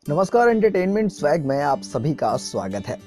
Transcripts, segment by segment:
नमस्कार, entertainment swag में आप सभी का स्वागत है।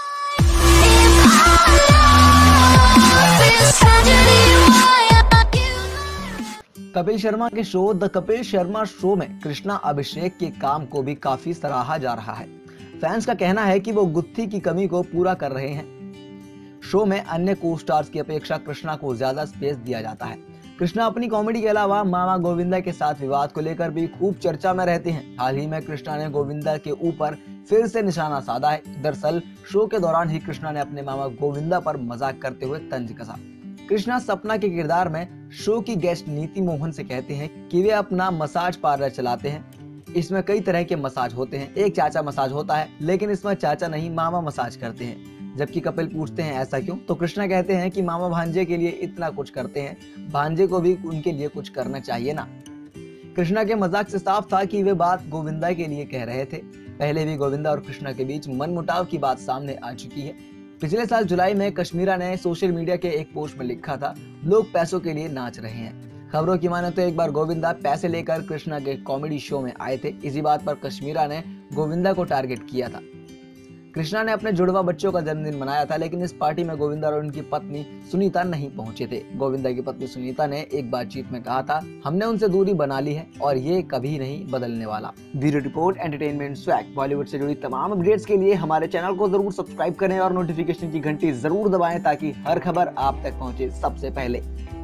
कपिल शर्मा के show the Kapil Sharma show में कृष्णा अभिषेक के काम को भी काफी सराहा जा रहा है। फैंस का कहना है कि वो गुत्थी की कमी को पूरा कर रहे हैं। शो में अन्य को स्टार्स की अपेक्षा कृष्णा को ज्यादा स्पेस दिया जाता है। कृष्णा अपनी कॉमेडी के अलावा मामा गोविंदा के साथ विवाद को लेकर भी खूब चर्चा में रहते हैं। हाल ही में कृष्णा ने गोविंदा के ऊपर फिर से निशाना साधा है। दरअसल शो के दौरान ही कृष्णा ने अपने मामा गोविंदा पर मजाक करते हुए तंज कसा। कृष्णा सपना के किरदार में शो की गेस्ट नीति मोहन से कहते हैं कि वे अपना मसाज पार्लर चलाते हैं। इसमें कई तरह के मसाज होते हैं। एक चाचा मसाज होता है, लेकिन इसमें चाचा नहीं मामा मसाज करते हैं। जबकि कपिल पूछते हैं ऐसा क्यों, तो कृष्णा कहते हैं कि मामा भांजे के लिए इतना कुछ करते हैं, भांजे को भी उनके लिए कुछ करना चाहिए ना। कृष्णा के मजाक से साफ था कि वे बात गोविंदा के लिए कह रहे थे। पहले भी गोविंदा और कृष्णा के बीच मनमुटाव की बात सामने आ चुकी है। पिछले साल जुलाई में कश्मीरा ने सोशल मीडिया के एक पोस्ट में लिखा था, लोग पैसों के लिए नाच रहे हैं। खबरों की माने तो एक बार गोविंदा पैसे लेकर कृष्णा के कॉमेडी शो में आए थे। इसी बात पर कश्मीरा ने गोविंदा को टारगेट किया था। कृष्णा ने अपने जुड़वा बच्चों का जन्मदिन मनाया था, लेकिन इस पार्टी में गोविंदा और उनकी पत्नी सुनीता नहीं पहुंचे थे। गोविंदा की पत्नी सुनीता ने एक बातचीत में कहा था, हमने उनसे दूरी बना ली है और ये कभी नहीं बदलने वाला। Bureau report, entertainment swag. Bollywood से जुड़ी तमाम अपडेट्स के लिए हमारे चैनल को जरूर सब्सक्राइब करें और नोटिफिकेशन की घंटी जरूर दबाएं ताकि हर खबर आप तक पहुंचे सबसे पहले।